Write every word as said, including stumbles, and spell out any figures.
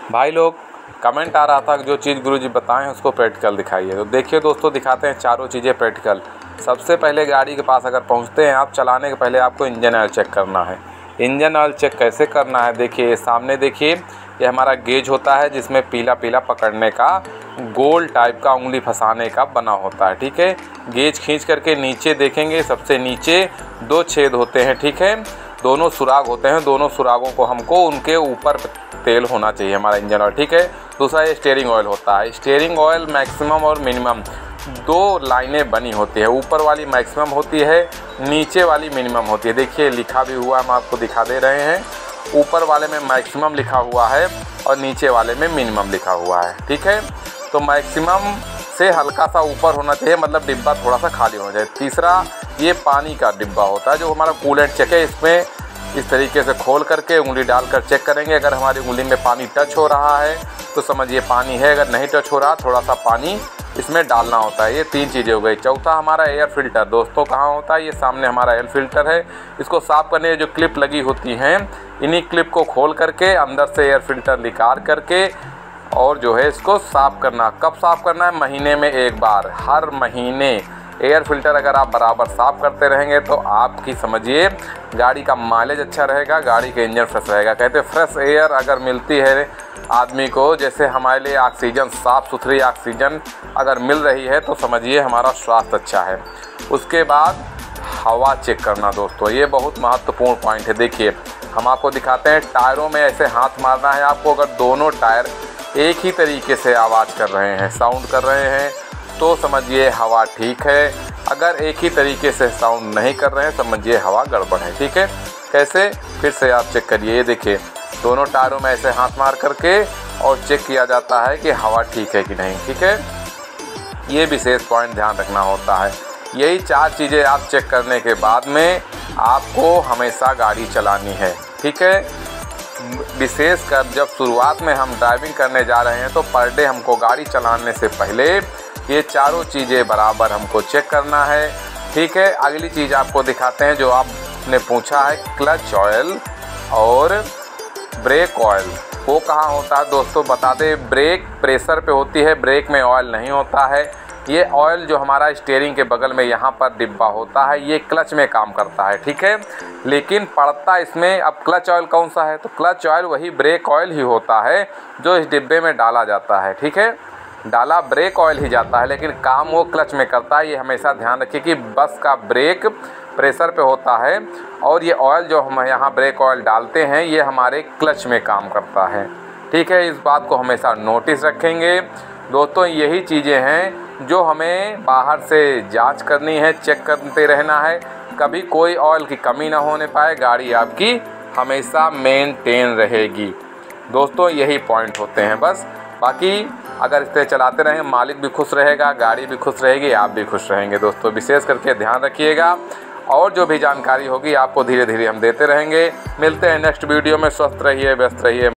भाई लोग कमेंट आ रहा था कि जो चीज़ गुरुजी बताएं उसको प्रैक्टिकल दिखाइए। तो देखिए दोस्तों, दिखाते हैं चारों चीज़ें प्रैक्टिकल। सबसे पहले गाड़ी के पास अगर पहुंचते हैं आप, चलाने के पहले आपको इंजन ऑयल चेक करना है। इंजन ऑयल चेक कैसे करना है, देखिए सामने देखिए, ये हमारा गेज होता है जिसमें पीला पीला पकड़ने का, गोल टाइप का उंगली फंसाने का बना होता है। ठीक है, गेज खींच करके नीचे देखेंगे, सबसे नीचे दो छेद होते हैं। ठीक है, दोनों सुराग होते हैं, दोनों सुरागों को हमको उनके ऊपर तेल होना चाहिए हमारा इंजन ऑयल। ठीक है, दूसरा ये स्टीयरिंग ऑयल होता है। स्टीयरिंग ऑयल मैक्सिमम और मिनिमम दो लाइनें बनी होती है, ऊपर वाली मैक्सिमम होती है, नीचे वाली मिनिमम होती है। देखिए लिखा भी हुआ, हम आपको दिखा दे रहे हैं, ऊपर वाले में मैक्सिमम लिखा हुआ है और नीचे वाले में मिनिमम लिखा हुआ है। ठीक है, तो मैक्सिमम से हल्का सा ऊपर होना चाहिए, मतलब डिब्बा थोड़ा सा खाली होना चाहिए। तीसरा ये पानी का डिब्बा होता है जो हमारा कूलेंट चेक है, इसमें इस तरीके से खोल करके उंगली डालकर चेक करेंगे। अगर हमारी उंगली में पानी टच हो रहा है तो समझिए पानी है, अगर नहीं टच हो रहा थोड़ा सा पानी इसमें डालना होता है। ये तीन चीज़ें हो गई। चौथा हमारा एयर फिल्टर दोस्तों कहाँ होता है, ये सामने हमारा एयर फिल्टर है। इसको साफ़ करने जो क्लिप लगी होती हैं, इन्हीं क्लिप को खोल करके अंदर से एयर फिल्टर निकाल करके और जो है इसको साफ़ करना। कब साफ़ करना है, महीने में एक बार, हर महीने एयर फिल्टर अगर आप बराबर साफ़ करते रहेंगे तो आपकी समझिए गाड़ी का माइलेज अच्छा रहेगा, गाड़ी का इंजन फ्रेश रहेगा। कहते हैं फ्रेश एयर अगर मिलती है आदमी को, जैसे हमारे लिए ऑक्सीजन, साफ़ सुथरी ऑक्सीजन अगर मिल रही है तो समझिए हमारा स्वास्थ्य अच्छा है। उसके बाद हवा चेक करना दोस्तों, ये बहुत महत्वपूर्ण पॉइंट है। देखिए हम आपको दिखाते हैं, टायरों में ऐसे हाथ मारना है आपको। अगर दोनों टायर एक ही तरीके से आवाज़ कर रहे हैं, साउंड कर रहे हैं, तो समझिए हवा ठीक है। अगर एक ही तरीके से साउंड नहीं कर रहे हैं समझिए हवा गड़बड़ है। ठीक है, कैसे, फिर से आप चेक करिए। ये देखिए दोनों टायरों में ऐसे हाथ मार करके और चेक किया जाता है कि हवा ठीक है कि नहीं। ठीक है, ये विशेष पॉइंट ध्यान रखना होता है। यही चार चीज़ें आप चेक करने के बाद में आपको हमेशा गाड़ी चलानी है। ठीक है, विशेषकर जब शुरुआत में हम ड्राइविंग करने जा रहे हैं तो पर डे हमको गाड़ी चलाने से पहले ये चारों चीज़ें बराबर हमको चेक करना है। ठीक है, अगली चीज़ आपको दिखाते हैं जो आपने पूछा है, क्लच ऑयल और ब्रेक ऑयल। वो कहाँ होता है दोस्तों, बता दें, ब्रेक प्रेशर पे होती है, ब्रेक में ऑयल नहीं होता है। ये ऑयल जो हमारा स्टीयरिंग के बगल में यहाँ पर डिब्बा होता है, ये क्लच में काम करता है। ठीक है, लेकिन पड़ता इसमें, अब क्लच ऑयल कौन सा है, तो क्लच ऑयल वही ब्रेक ऑयल ही होता है जो इस डिब्बे में डाला जाता है। ठीक है, डाला ब्रेक ऑयल ही जाता है लेकिन काम वो क्लच में करता है। ये हमेशा ध्यान रखिए कि बस का ब्रेक प्रेशर पे होता है और ये ऑयल जो हम यहाँ ब्रेक ऑयल डालते हैं ये हमारे क्लच में काम करता है। ठीक है, इस बात को हमेशा नोटिस रखेंगे दोस्तों। यही चीज़ें हैं जो हमें बाहर से जांच करनी है, चेक करते रहना है, कभी कोई ऑयल की कमी ना होने पाए, गाड़ी आपकी हमेशा मेंटेन रहेगी दोस्तों। यही पॉइंट होते हैं बस। बाकी अगर इस तरह चलाते रहें, मालिक भी खुश रहेगा, गाड़ी भी खुश रहेगी, आप भी खुश रहेंगे दोस्तों। विशेष करके ध्यान रखिएगा, और जो भी जानकारी होगी आपको धीरे धीरे हम देते रहेंगे। मिलते हैं नेक्स्ट वीडियो में। स्वस्थ रहिए, व्यस्त रहिए।